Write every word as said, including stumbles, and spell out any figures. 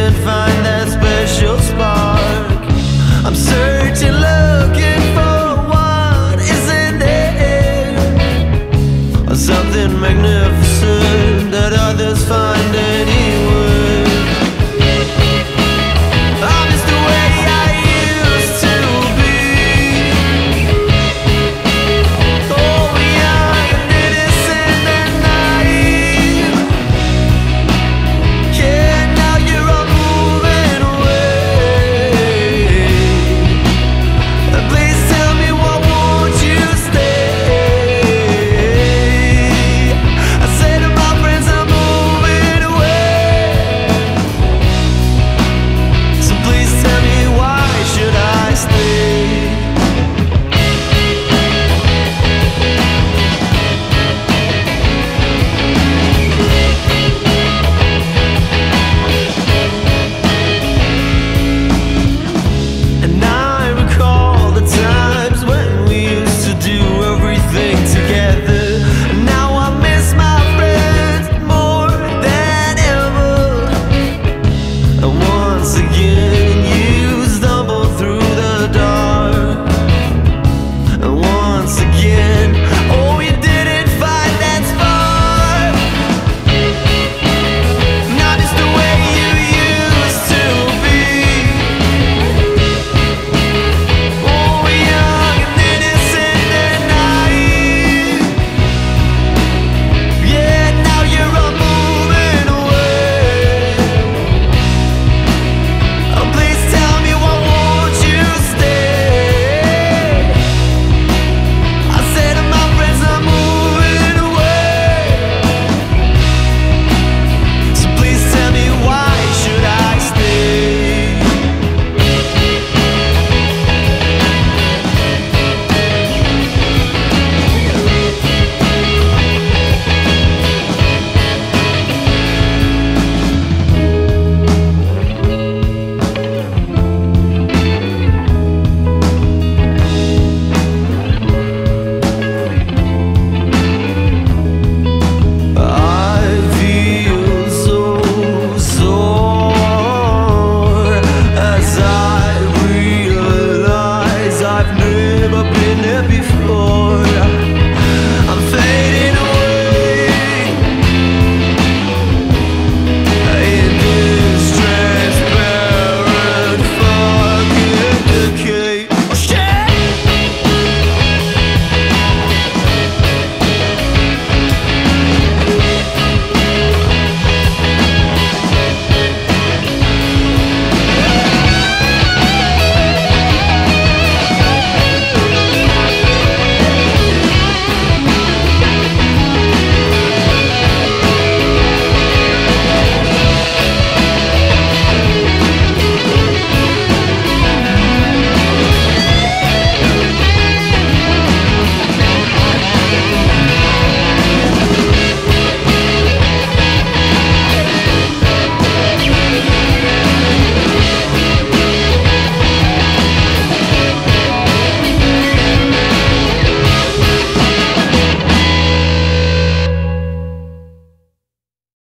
and find that special spark. I'm searching, looking for what isn't there, or something magnificent that others find anywhere. I'm just the way I used to be, oh young and innocent and naive. Yeah, now you're all moving away. Please tell me, why won't you stay? I said to my friends, I'm moving away. So please tell me, why should I stay? And I recall the times when we used to do everything together. And now I miss my friends more than ever. And once again